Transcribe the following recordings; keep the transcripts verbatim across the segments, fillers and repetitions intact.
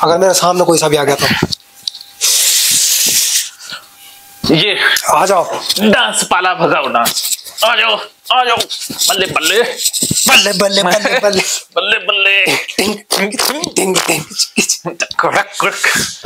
अगर मेरे सामने कोई सा भी आ गया तो ये आ जाओ, डांस पाला भगाओ डांस। आ जाओ आ जाओ, बल्ले बल्ले बल्ले बल्ले बल्ले बल्ले बल्ले बल्ले टिंग टिंग टिंग टिंग। कड़क कड़क।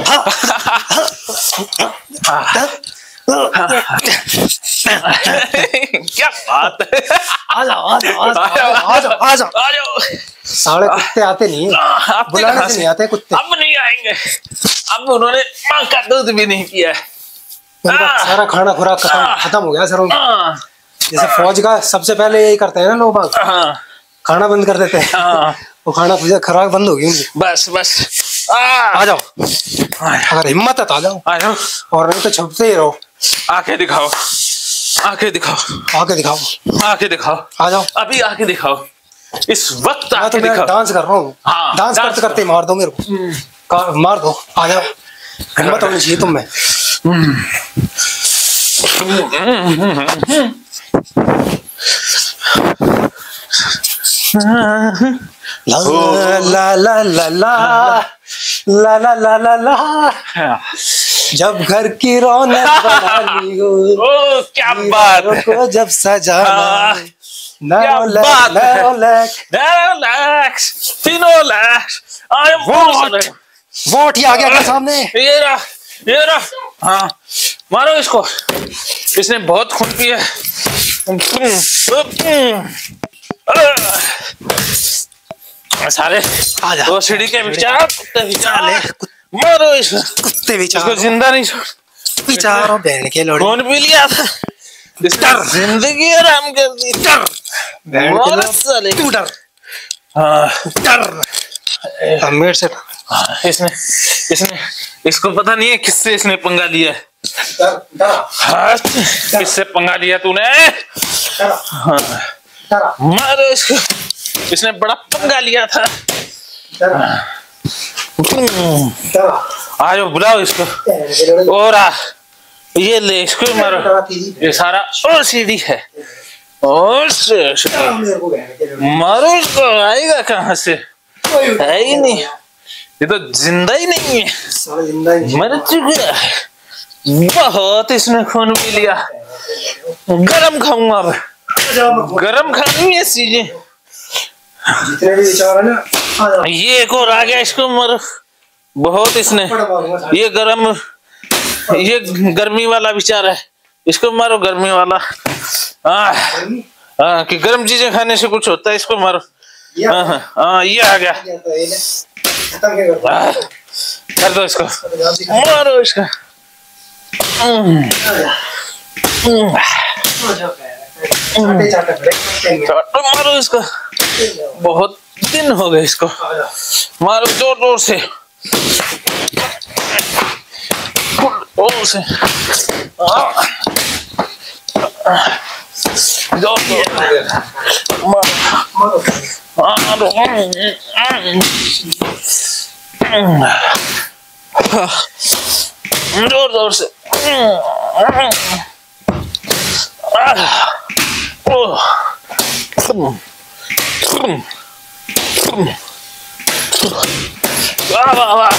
क्या बात है। आ जाओ आ जाओ आ जाओ आ जाओ आ जाओ आ जाओ। साले कुत्ते आते नहीं है, बुलाने से नहीं आते कुत्ते। अब नहीं आएंगे, अब उन्होंने माँ का दूध भी नहीं पिया है। सारा खाना खुराक खत्म खत्म हो गया सर। जैसे फौज का सबसे पहले यही करते हैं ना लोग, खाना बंद कर देते हैं, वो खाना खुराक बंद होगी उनकी। बस बस आ जाओ, अगर हिम्मत है तो आ जाओ, आ जाओ, और नहीं तो छुपते ही रहो। आके दिखाओ, आके दिखाओ, आके दिखाओ, आके दिखाओ। आ जाओ, अभी आके दिखाओ, इस वक्त आके दिखाओ। डांस कर रहा हूँ, डांस करते करते मार दो मेरे को, मार दो। आ जाओ, हिम्मत होनी चाहिए तुम में। ला ला ला ला ला ला ला ला ला ला, जब घर की रौनक बढ़ानी हो, ओ क्या बात को जब सजाना, वोट ही आ गया सामने। ये रहा, ये रहा। हाँ मारो इसको, इसने बहुत खून पिया। सारे वो सीढ़ी के विचार, कुत्ते विचार, मारो इसको, कुत्ते विचार, इसको जिंदा नहीं छोड़। विचारो बहन के लोड़ी, खून पी लिया था, इसने जिंदगी आराम कर दी। डर साले, तू डर, हाँ डर मेरे से। इसने इसने इसको पता नहीं है किससे इसने पंगा लिया है। हाँ किससे पंगा लिया तूने। हाँ मारो इसको, इसने बड़ा पंगा लिया था। आ जाओ, बुलाओ इसको। और आ, ये ले इसको मारो। ये सारा और सीढ़ी है, और मारो इसको। आएगा कहाँ से, है ही नहीं, ये तो जिंदा ही नहीं है, मर चुका है। बहुत इसने खून पी लिया। गरम खाऊंगा अब, गरम खानी है चीजें। ये एक और आ गया, इसको मारो। बहुत इसने, ये गरम, ये गर्मी वाला विचार है, इसको मारो, गर्मी वाला। हाँ हाँ, कि गर्म चीजें खाने से कुछ होता है, इसको मारो। हाँ हाँ, ये आ गया, कर दो इसको, मारो इसको। मारो इसको, बहुत दिन हो गए इसको, मारो जोर जोर से, जोर से, जोर जोर जोर से। वाह वाह वाह,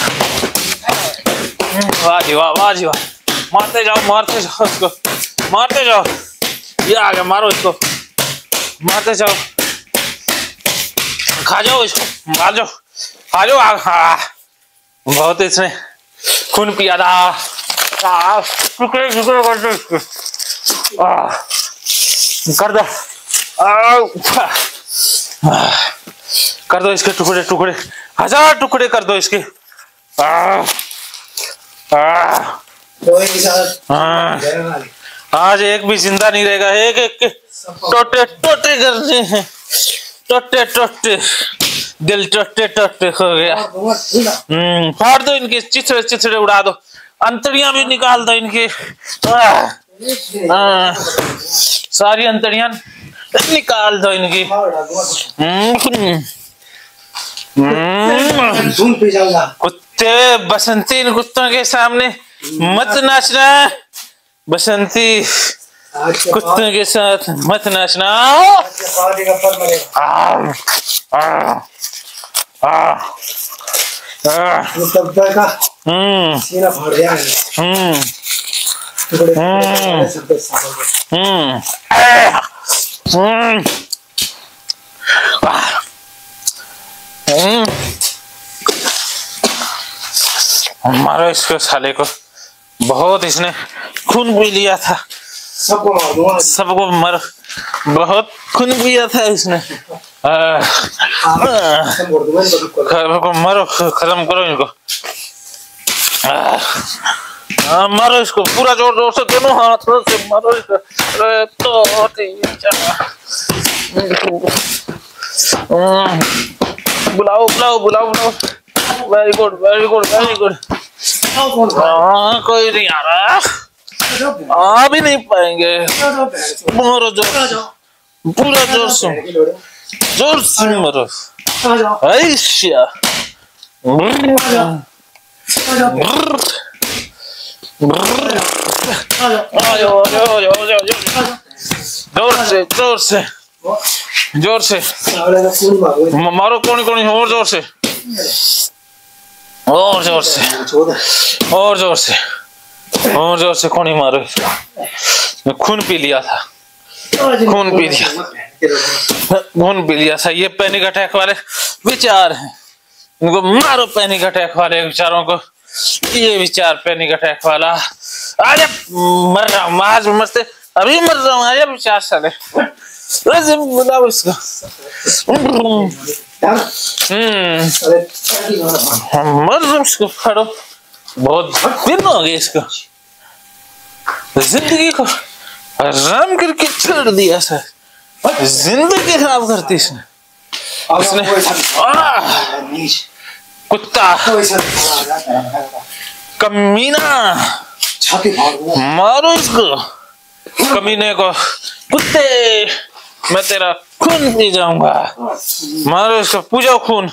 वाह जी वाह, वाह जी वाह। मारते जाओ, मारते जाओ इसको, मारते जाओ। ये आ गया, मारो इसको, मारते जाओ। खा जाओ इसको, मार जाओ, खा जाओ। हाँ बहुत इसने खून पिया था। टुकड़े टुकड़े कर दो इसको, कर दो, कर दो इसके टुकड़े टुकड़े, हजार टुकड़े कर दो इसके। आ, आ, आ, आज एक भी जिंदा नहीं रहेगा, एक एक के टोटे टोटे करने हैं, टोटे टोटे, दिल टोटे टोटे हो गया। हम्म, फाड़ दो इनके चिथड़े चिथड़े, उड़ा दो, अंतड़ियां भी निकाल दो इनकी। आ, सारी अंतड़ियां निकाल दो इनकी। कुत्ते, बसंती, इन कुत्तों के सामने मत नाचना, बसंती कुत्तों के साथ मत नाचना। आ, आ, आ, डब्बे का सीना फाड़ दिया है। हम्म टुकड़े हम्म सब सालों के। हम्म हम्म हमारा इसको साले को बहुत इसने खून पी लिया था। सबको मार दूंगा। सबको मर बहुत खून पिया था इसने। को मारो, खत्म करो इनको। आ, मारो इसको पूरा जोर जोर से, दोनों हाथों से मारो इसको। अरे तो बुलाओ बुलाओ बुलाओ बुलाओ। Very good very good very good. हाँ कोई नहीं आ रहा, आ भी नहीं पाएंगे। मारो जोर, पूरा जोर से, जोर से मारो। ऐशा जोर से जोर से जोर से मारो। कौन कौन और जोर से, और जोर से, और जोर से, और जोर से। कौन ही मारो, खून पी लिया था, खून पी लिया, खून पी लिया था। ये पैनिक अटैक वाले विचार हैं, इनको मारो। पैनिक अटैक वाले विचारों को, ये विचार पैनिक अटैक वाला। अरे मर रहा हूँ आज, मरते अभी मर रहा हूँ। आजा विचार साले, बुलाओ इसको। हम्म मर रहा हूँ इसको, खड़ो। बहुत दिन हो गए इसको, जिंदगी को आराम करके छोड़ दिया सर। जिंदगी खराब करती इसने, इसने कुत्ता कमीना। मारो इसको, कमीने को। कुत्ते, मैं तेरा खून पी जाऊंगा। मारो इसको, पूजा खून।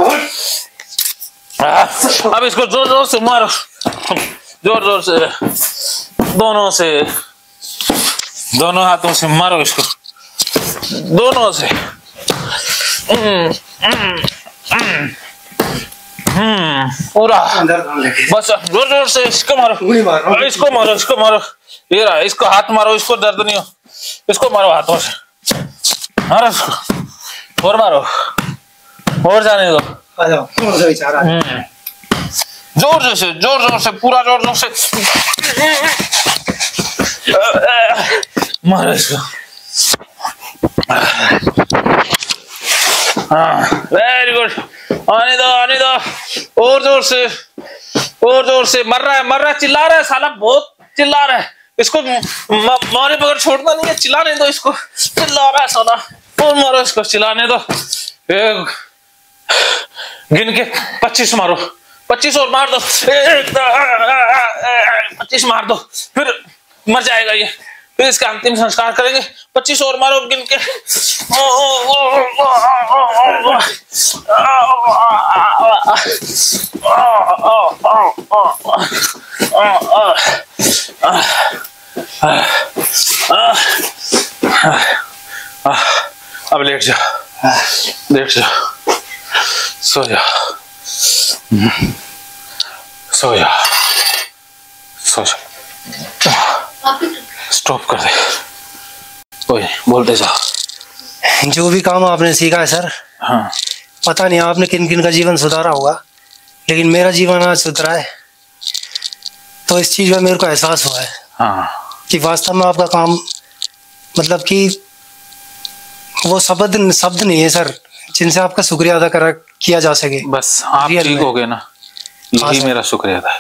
अब इसको जोर जोर से मारो, जोर जोर से, दोनों से, दोनों हाथों से मारो इसको, दोनों से। हम्म हम्म हम्म पूरा बस जोर जोर से इसको मारो, इसको मारो, इसको मारो। ये रहा, इसको हाथ मारो, इसको दर्द नहीं हो, इसको मारो हाथों से। मारो इसको, और मारो, और जाने दो। आ जाओ, कौन सा विचार आ रहा है? जोर जोर से, जोर जोर से, पूरा जोर जोर से मारो इसको। हाँ वेरी गुड। आने दो, आने दो, और जोर से, और जोर से। मर रहा है, मर रहा है, चिल्ला रहा है साला, बहुत चिल्ला रहा है। इसको मारे बगैर छोड़ना नहीं है, चिल्लाने दो इसको। चिल्ला रहा है साला, और मारो इसको, चिल्लाने दो। एक गिन के पच्चीस मारो, पच्चीस और मार दो। एक पच्चीस मार दो, फिर मर जाएगा ये, फिर इसका अंतिम संस्कार करेंगे। पच्चीस और मारो गिन के। अब लेट जाओ, लेट जाओ, सो जाओ, सो जाओ, सो जाओ। स्टॉप कर दे, कोई बोलते जाओ। जो भी काम आपने सीखा है सर, हाँ पता नहीं आपने किन किन का जीवन सुधारा होगा, लेकिन मेरा जीवन आज सुधरा है। तो इस चीज में मेरे को एहसास हुआ है हाँ कि वास्तव में आपका काम, मतलब कि वो शब्द शब्द नहीं है सर जिनसे आपका शुक्रिया अदा करा किया जा सके। बस आप ठीक हो गए ना, यही मेरा शुक्रिया था।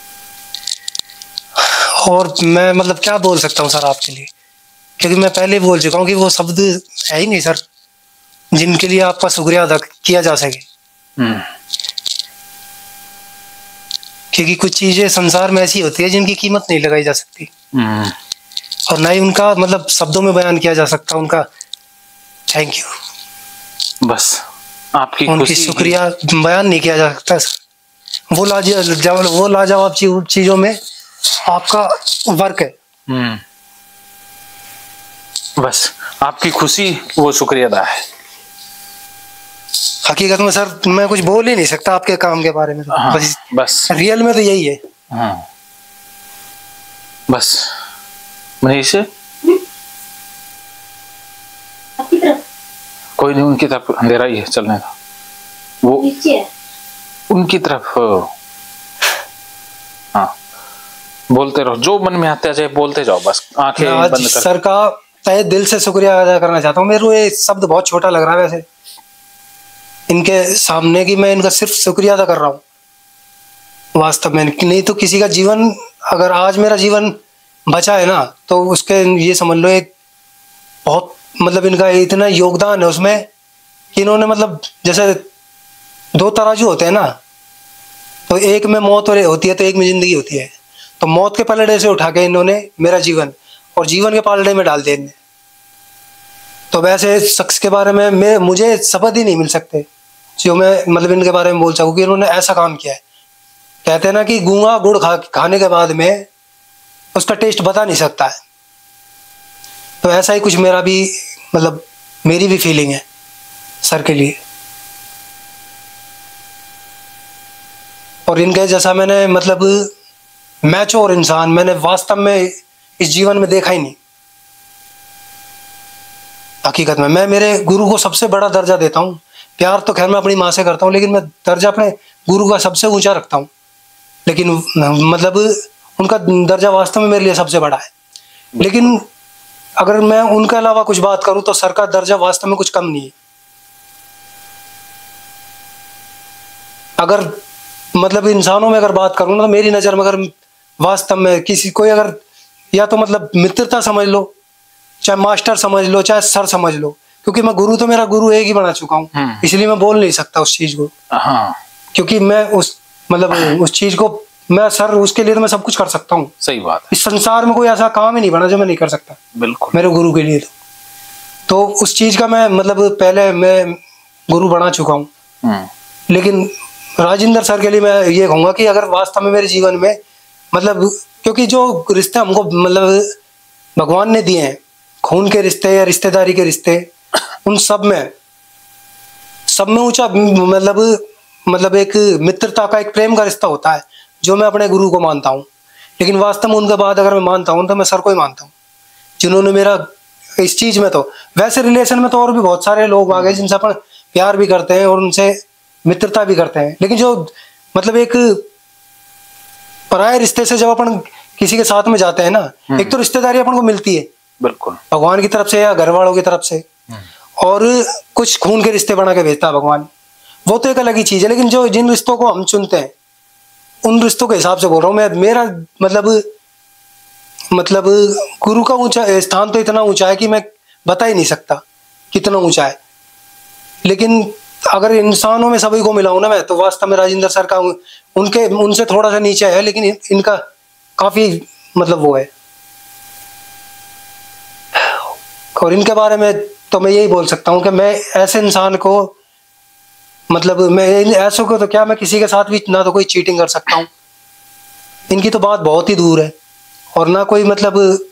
और मैं मतलब क्या बोल सकता हूँ सर आपके लिए, क्योंकि मैं पहले बोल चुका हूँ कि वो शब्द है ही नहीं सर जिनके लिए आपका शुक्रिया अदा किया जा सके। क्योंकि कुछ चीजें संसार में ऐसी होती है जिनकी कीमत नहीं लगाई जा सकती, और ना ही उनका मतलब शब्दों में बयान किया जा सकता उनका थैंक यू। बस आपकी उनकी शुक्रिया बयान नहीं किया जा सकता सर। वो लाजवाब, वो लाजवाब चीजों में आपका वर्क है। हम्म बस आपकी खुशी वो शुक्रिया अदा है। हकीकत में सर मैं कुछ बोल ही नहीं सकता आपके काम के बारे में। तो हाँ, बस, बस रियल में तो यही है। हाँ बस मनीष कोई नहीं, उनकी तरफ अंधेरा ही है, चलने का। वो उनकी तरफ हाँ बोलते रहो, जो मन में आता है बोलते जाओ, बस आंखें बंद कर। सर का तहे दिल से शुक्रिया अदा करना चाहता हूँ। मेरे को ये शब्द बहुत छोटा लग रहा है वैसे इनके सामने कि मैं इनका सिर्फ शुक्रिया अदा कर रहा हूँ वास्तव में। नहीं तो किसी का जीवन, अगर आज मेरा जीवन बचा है ना, तो उसके ये समझ लो एक बहुत मतलब इनका इतना योगदान है उसमें कि इन्होंने मतलब जैसे दो तराजू होते हैं ना, तो एक में मौत होती है तो एक में जिंदगी होती है। तो मौत के पलड़े से उठा के इन्होंने मेरा जीवन और जीवन के पलड़े में डाल दिया इन्हें। तो वैसे शख्स के बारे में मैं मुझे शब्द ही नहीं मिल सकते जो मैं मतलब इनके बारे में बोल सकूं कि इन्होंने ऐसा काम किया है। कहते हैं ना कि गूंगा गुड़ खा खाने के बाद में उसका टेस्ट बता नहीं सकता है। तो ऐसा ही कुछ मेरा भी मतलब मेरी भी फीलिंग है सर के लिए। और इनके जैसा मैंने मतलब मैच्योर इंसान मैंने वास्तव में इस जीवन में देखा ही नहीं। हकीकत में मैं मेरे गुरु को सबसे बड़ा दर्जा देता हूँ। प्यार तो खैर मैं अपनी माँ से करता हूँ, लेकिन मैं दर्जा अपने गुरु का सबसे ऊंचा रखता हूँ। लेकिन मतलब उनका दर्जा वास्तव में मेरे लिए सबसे बड़ा है। लेकिन अगर मैं उनके अलावा कुछ बात करूं तो सर का दर्जा वास्तव में कुछ कम नहीं है। अगर मतलब इंसानों में अगर बात करूं ना, तो मेरी नज़र में अगर वास्तव में किसी कोई अगर या तो मतलब मित्रता समझ लो, चाहे मास्टर समझ लो, चाहे सर समझ लो, क्योंकि मैं गुरु तो मेरा गुरु एक ही बना चुका हूँ, इसलिए मैं बोल नहीं सकता उस चीज को। हाँ। क्योंकि मैं उस मतलब उस चीज को मैं सर उसके लिए तो मैं सब कुछ कर सकता हूँ। सही बात है। इस संसार में कोई ऐसा काम ही नहीं बना जो मैं नहीं कर सकता। बिल्कुल। मेरे गुरु के लिए तो तो उस चीज का मैं मतलब पहले मैं गुरु बना चुका हूँ। लेकिन राजेंद्र सर के लिए मैं ये कहूँगा कि अगर वास्तव में मेरे जीवन में मतलब क्योंकि जो रिश्ते हमको मतलब भगवान ने दिए हैं, खून के रिश्ते या रिश्तेदारी के रिश्ते, उन सब में सब में ऊंचा मतलब मतलब एक मित्रता का एक प्रेम का रिश्ता होता है जो मैं अपने गुरु को मानता हूँ। लेकिन वास्तव में उनके बाद अगर मैं मानता हूँ तो मैं सर को ही मानता हूँ, जिन्होंने मेरा इस चीज में तो वैसे रिलेशन में तो और भी बहुत सारे लोग आ गए जिनसे अपन प्यार भी करते हैं और उनसे मित्रता भी करते हैं। लेकिन जो मतलब एक पराये रिश्ते से जब अपन किसी के साथ में जाते हैं ना, एक तो रिश्तेदारी अपन को मिलती है बिल्कुल भगवान की तरफ से या घर वालों की तरफ से, और कुछ खून के रिश्ते बना के भेजता है भगवान, वो तो एक अलग ही चीज है। लेकिन जो जिन रिश्तों को हम चुनते हैं उन रिश्तों के हिसाब से बोल रहा हूँ मैं। मेरा मतलब मतलब गुरु का ऊंचा स्थान तो इतना ऊंचा है कि मैं बता ही नहीं सकता कितना ऊंचा है। लेकिन अगर इंसानों में सभी को मिलाऊं ना मैं, तो वास्तव में राजेंद्र सर का उनके उनसे थोड़ा सा नीचे है, लेकिन इनका काफी मतलब वो है। और इनके बारे में तो मैं यही बोल सकता हूँ कि मैं ऐसे इंसान को मतलब मैं ऐसे को तो क्या मैं किसी के साथ भी ना तो कोई चीटिंग कर सकता हूँ, इनकी तो बात बहुत ही दूर है। और ना कोई मतलब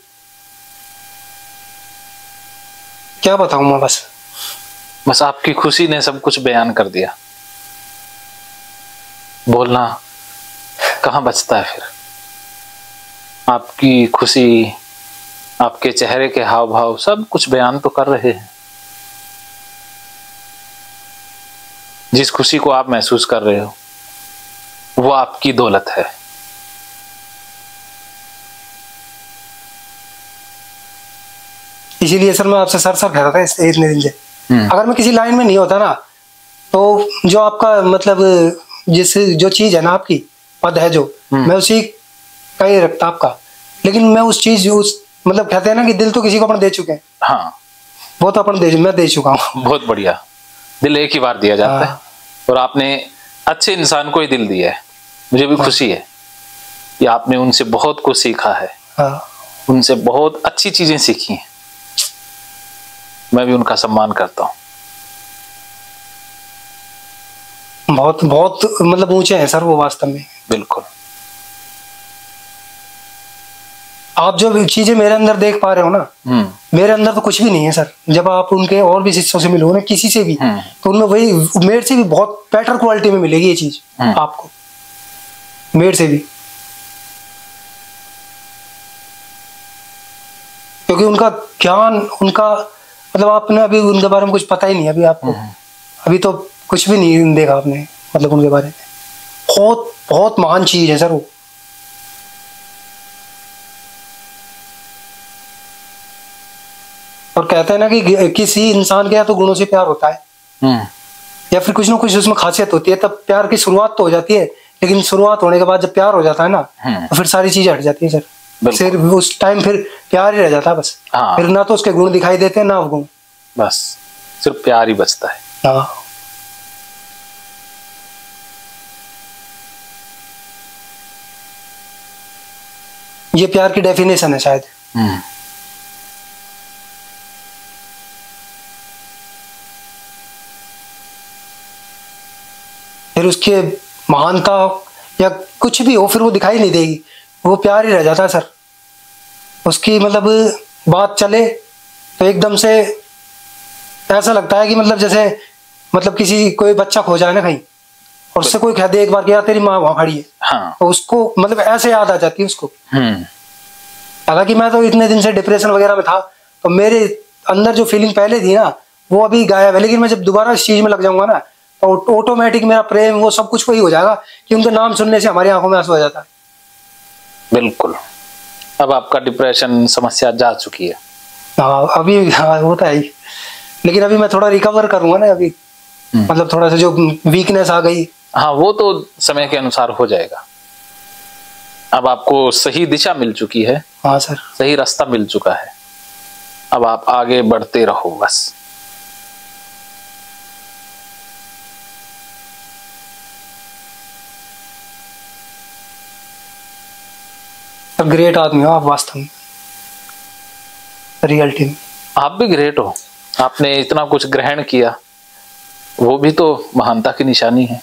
क्या बताऊं मैं, बस बस आपकी खुशी ने सब कुछ बयान कर दिया। बोलना कहाँ बचता है फिर। आपकी खुशी, आपके चेहरे के हाव भाव सब कुछ बयान तो कर रहे हैं। जिस खुशी को आप महसूस कर रहे हो वो आपकी दौलत है। इसीलिए सर मैं आपसे सर सर कह रहा था इस इतने दिन से। अगर मैं किसी लाइन में नहीं होता ना, तो जो आपका मतलब जिस जो चीज है ना आपकी पद है जो, मैं उसी का ही रखता आपका। लेकिन मैं उस चीज उस मतलब कहते हैं ना कि दिल तो किसी को अपन दे चुके हैं। हाँ वो तो अपन दे मैं दे चुका हूँ। बहुत बढ़िया। दिल एक ही बार दिया जाता है और आपने अच्छे इंसान को ही दिल दिया है। मुझे भी खुशी है कि आपने उनसे बहुत कुछ सीखा है। हाँ। उनसे बहुत अच्छी चीजें सीखी हैं। मैं भी उनका सम्मान करता हूँ। बहुत बहुत मतलब ऊंचे हैं सर वो वास्तव में। बिल्कुल। आप जो चीजें मेरे अंदर देख पा रहे हो ना, मेरे अंदर तो कुछ भी नहीं है सर। जब आप उनके और भी शिष्यों से मिलोगे ना, किसी से भी, तो उनमें वही मेरे से भी बहुत बेटर क्वालिटी में मिलेगी ये चीज आपको, मेरे से भी। क्योंकि उनका ज्ञान, उनका मतलब आपने अभी उनके बारे में कुछ पता ही नहीं अभी आपको, अभी तो कुछ भी नहीं देखा आपने मतलब उनके बारे में। बहुत बहुत महान चीज है सर वो। और कहते हैं ना कि किसी इंसान के या तो गुणों से प्यार होता है या फिर कुछ ना कुछ उसमें खासियत होती है, तब प्यार की शुरुआत तो हो जाती है, लेकिन शुरुआत होने के बाद जब प्यार हो जाता है ना, तो फिर सारी चीजें हट जाती है सर। सिर्फ उस टाइम फिर प्यार ही रह जाता है बस। हाँ। फिर ना तो उसके गुण दिखाई देते हैं ना वो गुण, बस सिर्फ प्यार ही बचता है। हाँ। ये प्यार की डेफिनेशन है शायद। फिर उसके महानता या कुछ भी हो, फिर वो दिखाई नहीं देगी, वो प्यार ही रह जाता है सर। उसकी मतलब बात चले तो एकदम से ऐसा लगता है कि मतलब जैसे मतलब किसी कोई बच्चा खो जाए ना कहीं, और उससे कोई कह दे एक बार कि यार तेरी माँ वहां खड़ी है। हाँ। तो उसको मतलब ऐसे याद आ जाती है उसको। हालांकि मैं तो इतने दिन से डिप्रेशन वगैरह में था, तो मेरे अंदर जो फीलिंग पहले थी ना वो अभी गायब है, लेकिन मैं जब दोबारा इस चीज में लग जाऊंगा ना तो ऑटोमेटिक मेरा प्रेम वो सब कुछ वही हो जाएगा कि उनके नाम सुनने से हमारी आंखों में आंसू आ जाता है। बिल्कुल। अब आपका डिप्रेशन समस्या जा चुकी है। हाँ अभी हाँ, होता है, लेकिन अभी मैं थोड़ा रिकवर करूंगा ना अभी, मतलब थोड़ा सा जो वीकनेस आ गई। हाँ वो तो समय के अनुसार हो जाएगा। अब आपको सही दिशा मिल चुकी है। हाँ सर, सही रास्ता मिल चुका है, अब आप आगे बढ़ते रहो बस। ग्रेट आदमी हो आप वास्तव में, रियलिटी में। आप भी ग्रेट हो, आपने इतना कुछ ग्रहण किया, वो भी तो महानता की निशानी है।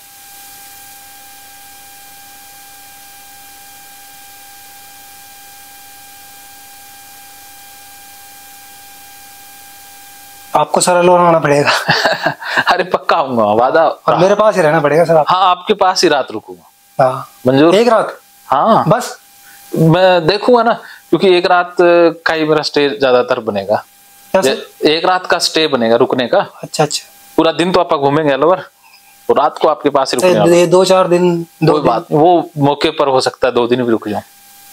आपको सरल होना पड़ेगा। अरे पक्का आऊंगा, वादा। और मेरे पास ही रहना पड़ेगा सर आप। हाँ आपके पास ही रात रुकूंगा। हाँ मंजूर? एक रात? हाँ बस मैं देखूंगा ना, क्योंकि एक रात का ही मेरा स्टे ज्यादातर बनेगा। एक रात का स्टे बनेगा रुकने का। अच्छा अच्छा। पूरा दिन तो आप घूमेंगे अलवर, तो रात को आपके पास ही रुकने। दो चार दिन दो बात, वो मौके पर हो सकता है दो दिन भी रुक जाऊं।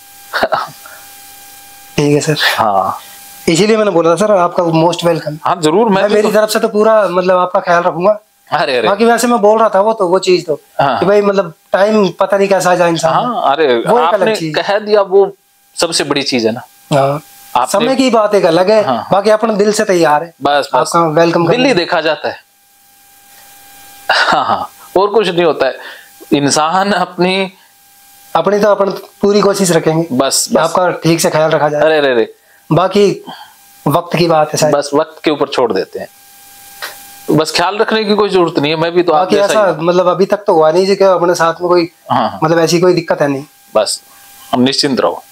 ठीक है सर। हाँ इसीलिए मैंने बोला था सर आपका मोस्ट वेलकम। हाँ जरूर, मैं, मैं मेरी तो... तरफ से तो पूरा मतलब आपका ख्याल रखूंगा। अरे अरे बाकी वैसे मैं बोल रहा था वो तो वो चीज तो हाँ। कि भाई मतलब टाइम पता नहीं कैसा जाए इंसान। हाँ अरे वो आपने कह दिया, वो सबसे बड़ी चीज है ना। हाँ समय की बात एक अलग है। हाँ। बाकी अपना दिल से तैयार है, बस बस आपका वेलकम। दिल ही देखा जाता है। हाँ हाँ और कुछ नहीं होता है। इंसान अपनी अपनी तो अपन पूरी कोशिश रखेंगे बस, बस। आपका ठीक से ख्याल रखा जाए। अरे अरे अरे बाकी वक्त की बात है सर, बस वक्त के ऊपर छोड़ देते हैं। बस ख्याल रखने की कोई जरूरत नहीं है। मैं भी तो आप जैसा मतलब अभी तक तो हुआ नहीं जी कि अपने साथ में कोई हाँ। मतलब ऐसी कोई दिक्कत है नहीं। बस हम निश्चिंत रहो।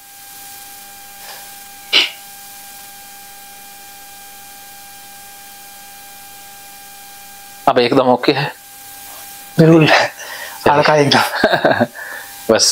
अब एकदम ओके है? बिल्कुल हल्का एकदम। बस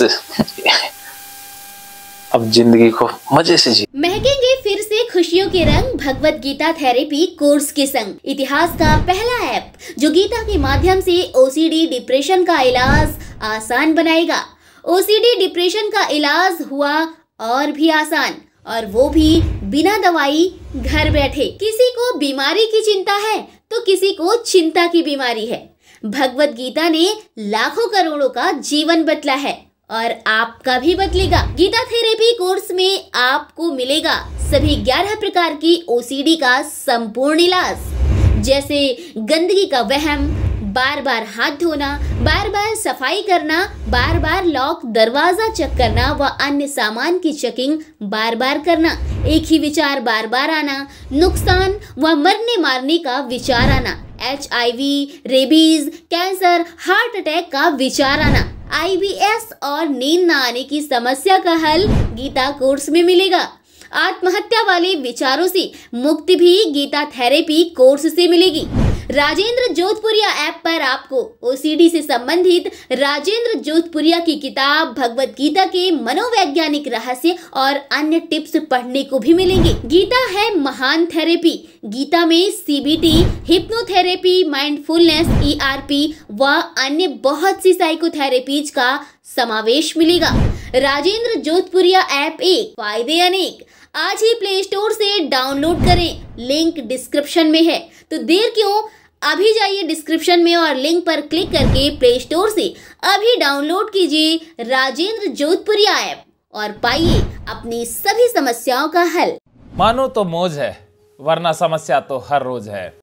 अब जिंदगी को मजे से जी। महकेंगे फिर से खुशियों के रंग भगवत गीता थेरेपी कोर्स के संग। इतिहास का पहला ऐप जो गीता के माध्यम से ओसीडी डिप्रेशन का इलाज आसान बनाएगा। ओसीडी डिप्रेशन का इलाज हुआ और भी आसान, और वो भी बिना दवाई, घर बैठे। किसी को बीमारी की चिंता है तो किसी को चिंता की बीमारी है। भगवत गीता ने लाखों करोड़ों का जीवन बदला है और आपका भी बदलेगा। गीता थेरेपी कोर्स में आपको मिलेगा सभी ग्यारह प्रकार की ओसीडी का संपूर्ण इलाज, जैसे गंदगी का वहम, बार बार हाथ धोना, बार बार सफाई करना, बार बार लॉक दरवाजा चेक करना व अन्य सामान की चेकिंग बार बार करना, एक ही विचार बार बार आना, नुकसान व मरने मारने का विचार आना, H I V, rabies, cancer, heart attack का विचार आना, आई बी एस और नींद न आने की समस्या का हल गीता कोर्स में मिलेगा। आत्महत्या वाले विचारों से मुक्ति भी गीता थेरेपी कोर्स से मिलेगी। राजेंद्र जोधपुरिया ऐप पर आपको ओ सी डी से संबंधित राजेंद्र जोधपुरिया की किताब भगवत गीता के मनोवैज्ञानिक रहस्य और अन्य टिप्स पढ़ने को भी मिलेंगे। गीता है महान थेरेपी। गीता में C B T, hypnotherapy, mindfulness, E R P व अन्य बहुत सी साइकोथेरेपीज का समावेश मिलेगा। राजेंद्र जोधपुरिया ऐप एक, फायदे अनेक। आज ही प्ले स्टोर से डाउनलोड करें, लिंक डिस्क्रिप्शन में है। तो देर क्यों, अभी जाइए डिस्क्रिप्शन में और लिंक पर क्लिक करके प्ले स्टोर से अभी डाउनलोड कीजिए राजेंद्र जोधपुरिया ऐप और पाइए अपनी सभी समस्याओं का हल। मानो तो मौज है, वरना समस्या तो हर रोज है।